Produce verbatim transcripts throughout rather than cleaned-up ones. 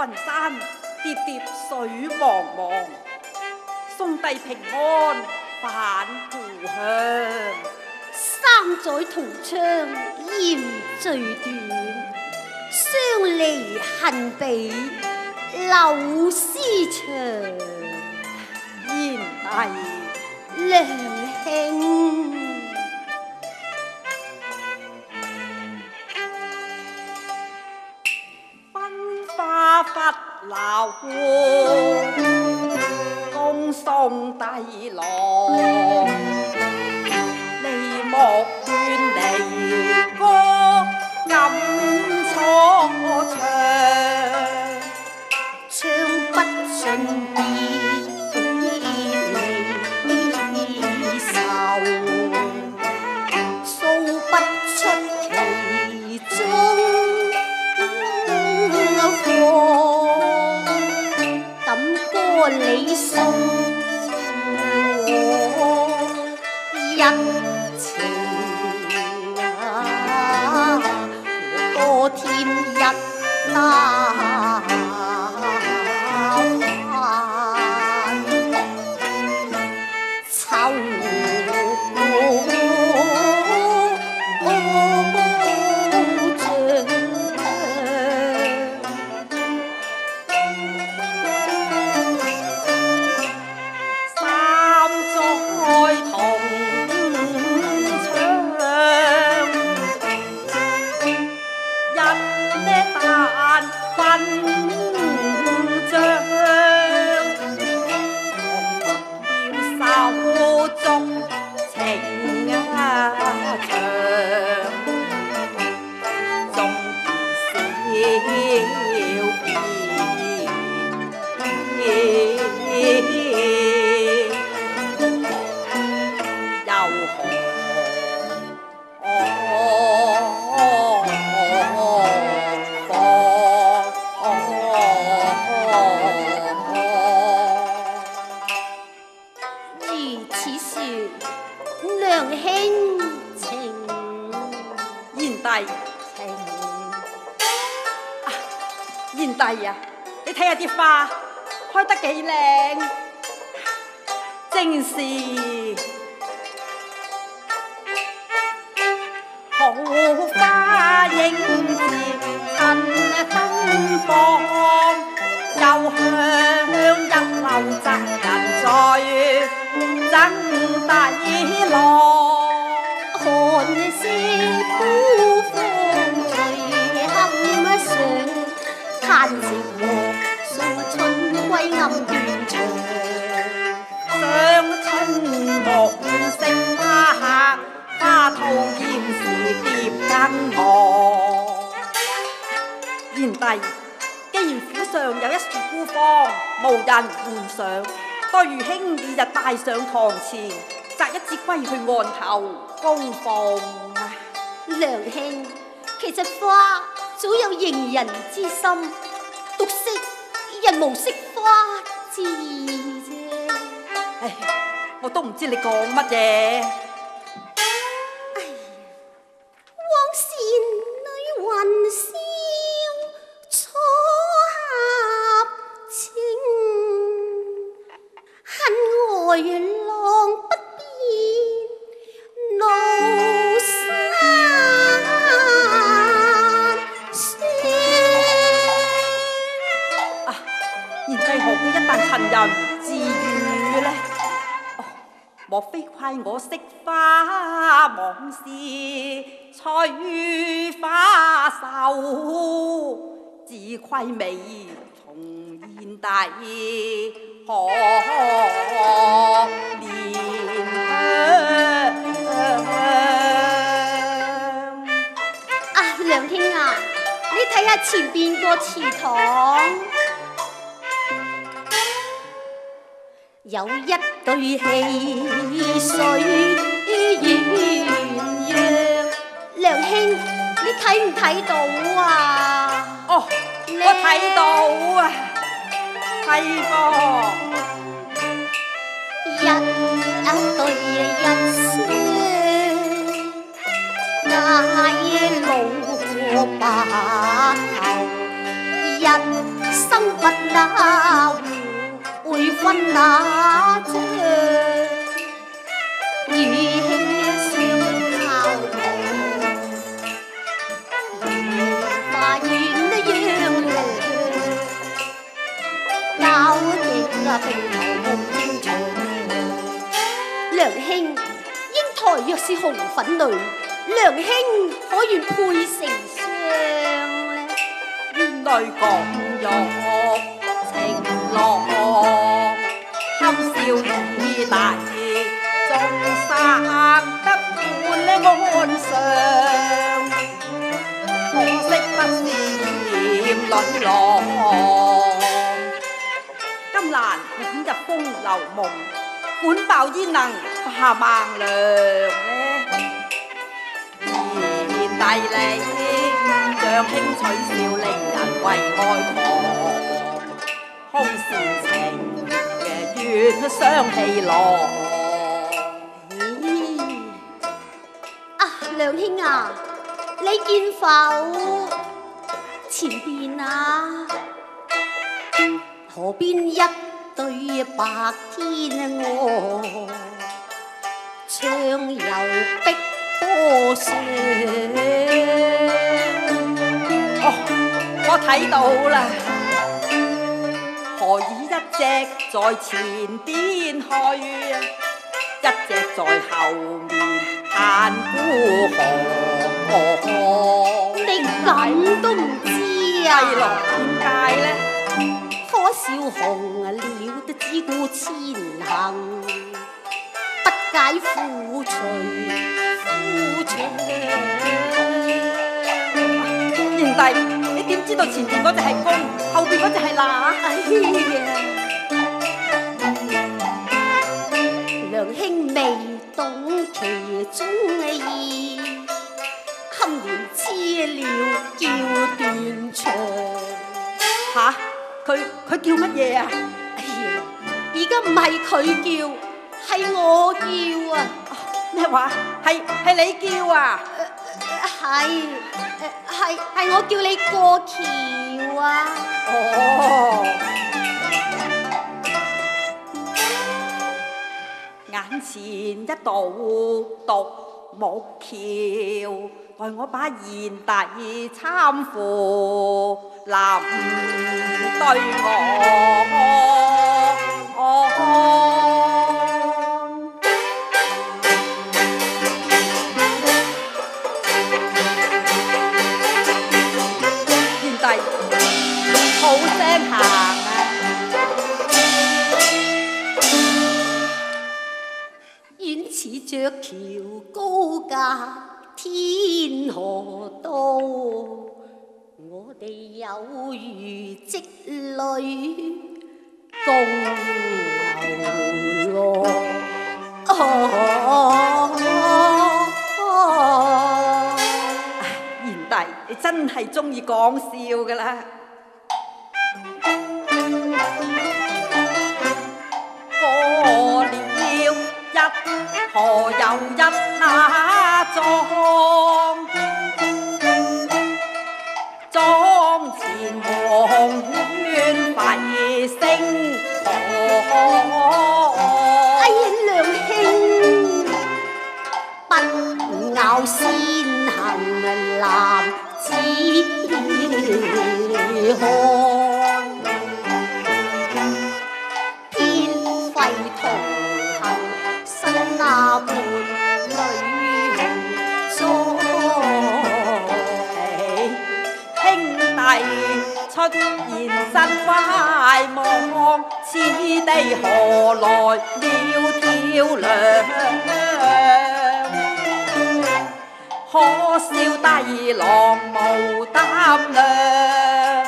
雲山疊疊水茫茫，送遞平安返故鄉。 三載同窗嫌最短，相離恨比柳絲長。 賢弟娘兄， 奔花忽流，恭送帝郎。你莫怨離歌感錯唱， 唱不盡別離愁，訴不出其中況，感歌你送我一程啊，多添一擔愁。 賢弟啊，你睇下啲花開得幾靚，正是好花應是趁芬芳，又香一流擇人在爭底浪， 看些孤芳最堪上。嘆寂寞，訴春歸暗斷腸。 想春夢盛花，花吐現時蝶更忙。賢弟，既然府上有一樹孤芳，無人換上，待餘兄二日帶上堂前，摘一支歸去案頭供奉。 娘兄，其實花早有迎人之心，獨惜人無惜花之意啫。 唉，我都唔知你講乜嘢。 哎呀，往事裏雲霄初合情，恨外浪不變怒山。 賢弟何故一旦陳人自語呢？哦，莫非怪我惜花忘事翠花瘦，自愧未從賢弟可憐啊，娘兄啊，你睇下前邊個祠堂。有一對戲水鴛鴦，娘兄，你睇唔睇到啊？ 哦，我睇到啊，係噃。 一對一雙，挨老白頭，一生家户會分那張，與兄相靠傍，花園樣樣，交警啊並頭目正長。梁兄，英台若是紅粉女，梁兄可願配成雙呢？ 原來講玉情樂，堪笑兒大，仲生得滿呢安上，可惜不是女郎。金蘭捲入風流夢，管爆焉能怕孟良呢？賢弟你將兄取笑，令人為愛狂，空煽情嘅怨雙氣郎。 啊，梁兄啊，你見否前邊啊？河邊一對白天鵝，暢遊碧波上。 哦，我睇到啦，何以一隻在前邊去，一隻在後面嘆孤寒？ 你咁都唔知啊？ 係咯，點解呢？ 火燒紅了得只顧前行，不解苦隨苦長。 賢弟，你點知道前邊嗰隻係公，後邊嗰隻係乸？ 哎呀，梁兄未懂其中意，堪言知了叫斷腸。 吓？佢佢叫乜嘢啊？ 哎呀，而家唔係佢叫，係我叫啊！ 咩話？係係你叫啊？ 係係係我叫你過橋啊！ 哦，眼前一道獨木橋，待我把賢弟參扶臨對岸。賢弟，好聲行啊！ 遠似着橋高架天河道，我哋有如織女共牛郎。哦哦， 賢弟，你真係中意講笑噶啦！過了一河又一那莊，莊前黃鸞吠聲狂。 哎呀，梁兄，不咬先行男子漢，偏廢同行新那伴侶紅兄弟出現真懷望，此地何來窈窕娘？可笑低郎無膽量。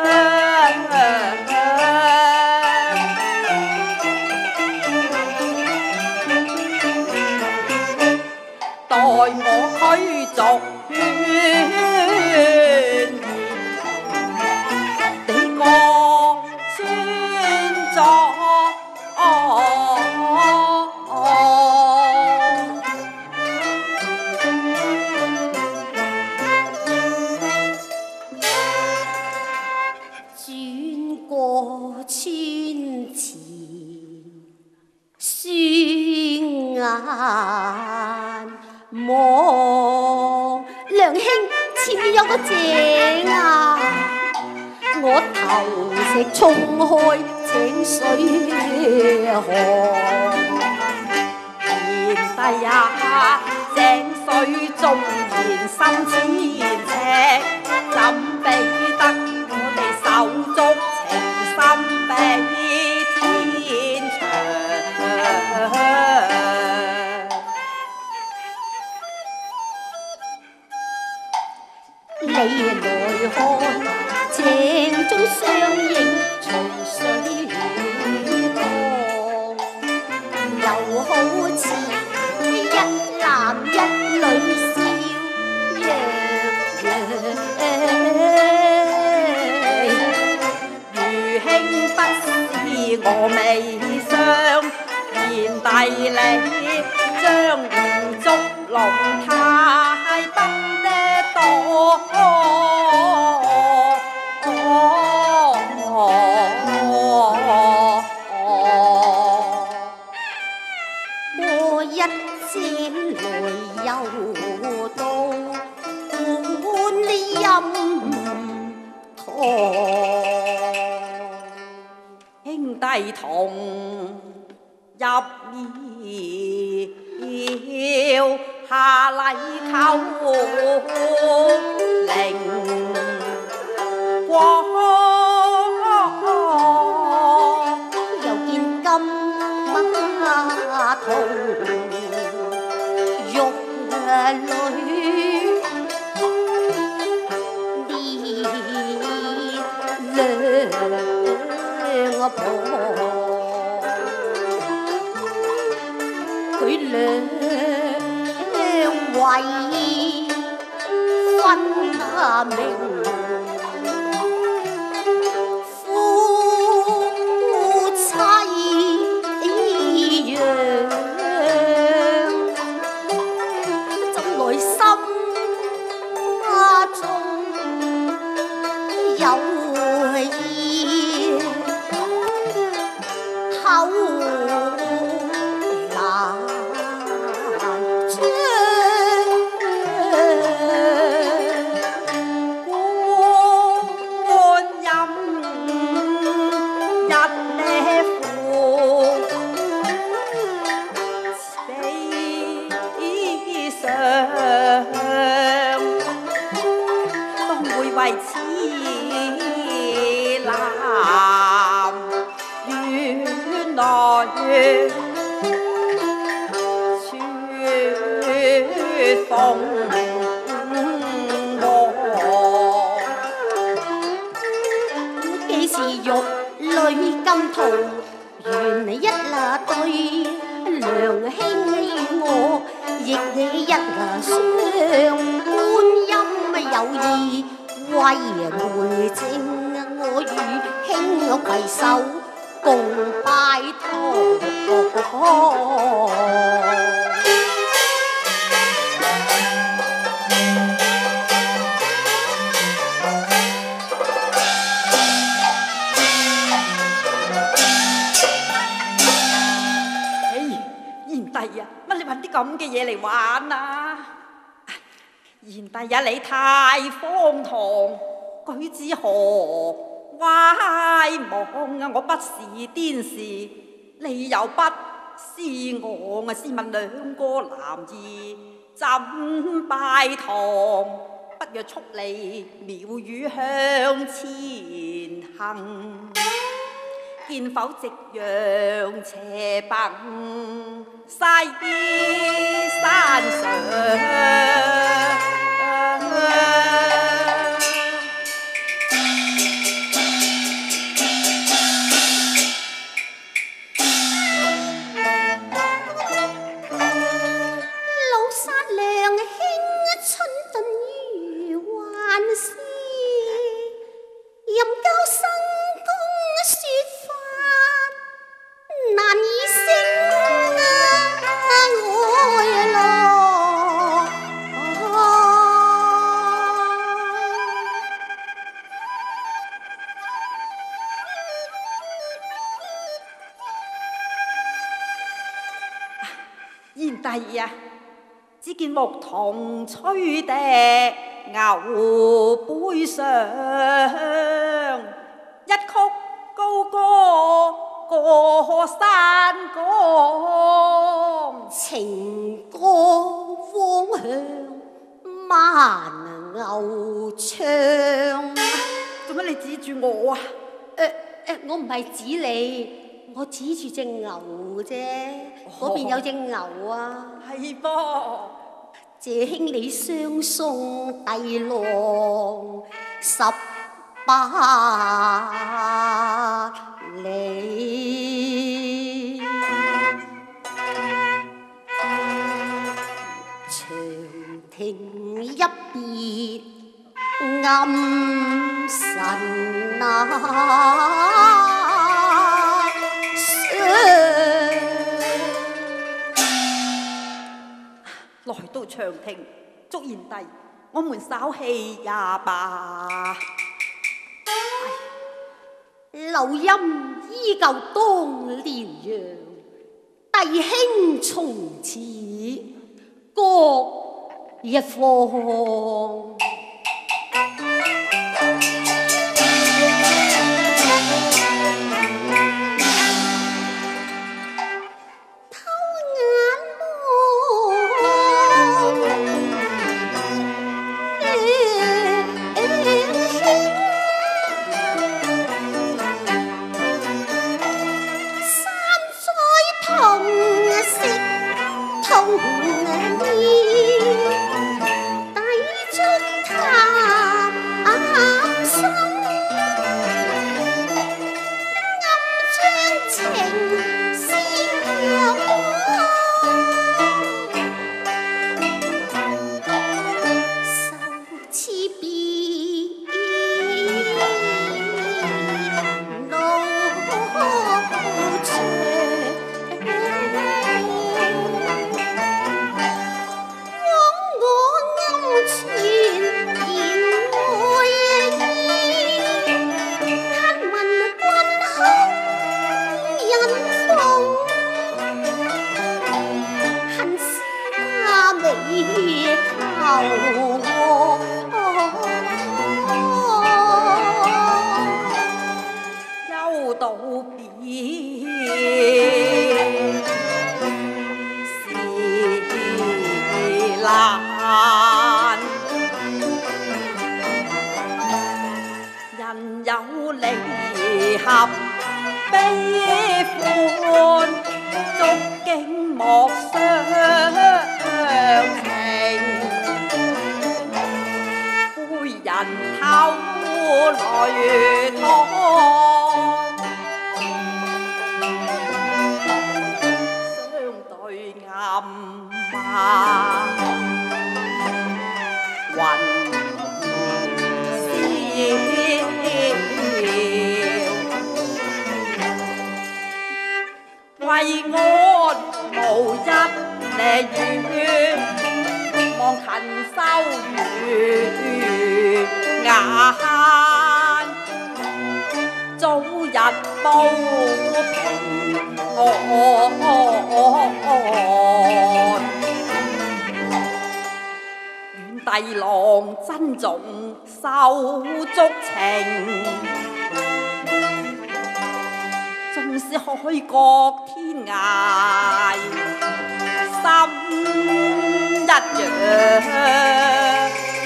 待我驅逐勸言，你個宣作。 轉過梁兄，前面有個井啊！我投石衝開井水河， 賢弟呀，井水縱然深千尺，怎比得我哋手足情深比天長？ 你來看井中相映隨水降，又好似一男一女笑洋洋。 如兄不是我微相，賢弟你將唔捉龍太得呢多。 我一朝來又到觀音堂， 兄弟同入廟下禮叩靈光， 又見金馬同玉女捏兩婆，佢兩位分下明。既是玉女金桃，原一那對，梁兄與我亦一那雙，觀音有意為回正，我與兄攜手共拜堂。 咁嘅嘢嚟玩啊！賢弟呀，你太荒唐，舉止何歪妄啊！我不是癲士，你又不是我，我試問兩個男兒怎拜堂？不若速離廟宇向前行，見否夕陽斜崩西山上。賢弟啊，只見牧童吹笛牛背上，一曲高歌過山崗， 情歌方向慢牛唱。 做乜你指住我啊？ 誒誒，我唔係指你，我指住隻牛啫。嗰邊有隻牛啊。 係噃。 謝兄你相送弟郎十八里，長亭一別暗神啊， 來到長亭，祝賢弟，我們稍戲也罷。 柳音依舊當年樣，弟兄從此各一方。 弟郎珍重手足情，縱使海角天涯心一樣。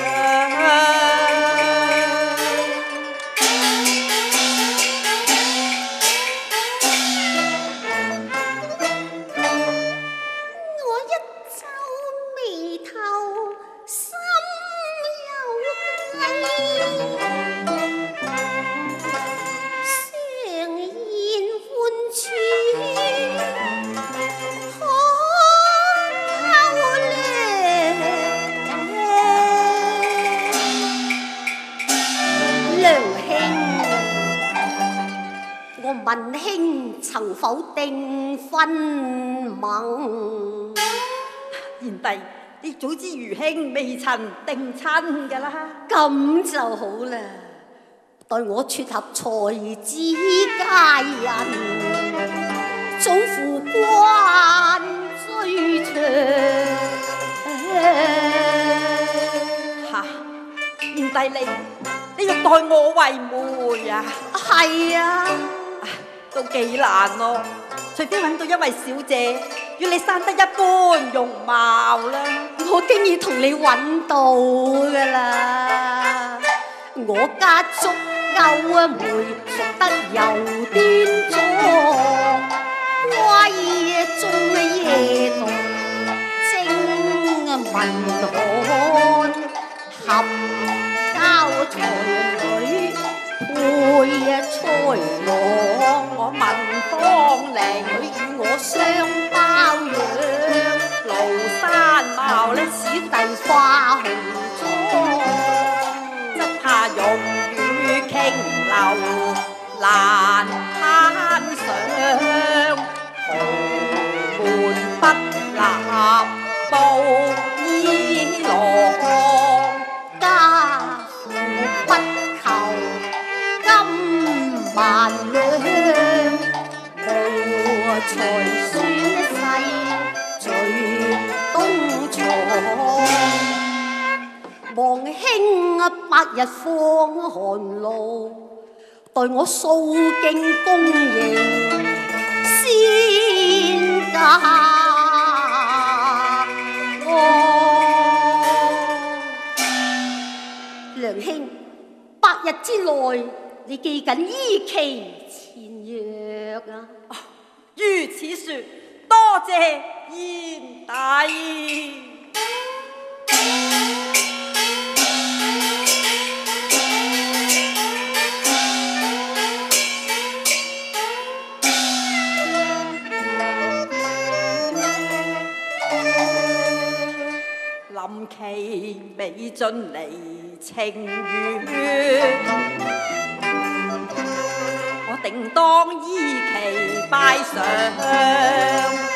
問兄曾否定婚盟？賢弟，你早知餘兄未曾定親㗎啦。咁就好啦，待我撮合才子佳人，早赴關追長。 嚇，賢弟你你欲待我為媒啊？ 係啊， 都幾難咯，除非揾到一位小姐與你生得一般容貌啦。 我經已同你揾到噶啦，我家足夠啊梅，熟得又端莊，閨中夜動精文漢，合交才女配才郎， 我問芳齡佢與我相包養， 廬山貌呢此地花紅妝， 則怕玉宇傾流難攀上，豪門不立布衣郎， 家父不求金萬兩，無才算世最東床。望兄百日放寒露，待我掃徑恭迎先嫁我。梁兄，百日之內，你記緊依期前約啊！ 如此說，多謝賢弟。臨期未盡離情緣，我定當依期拜上。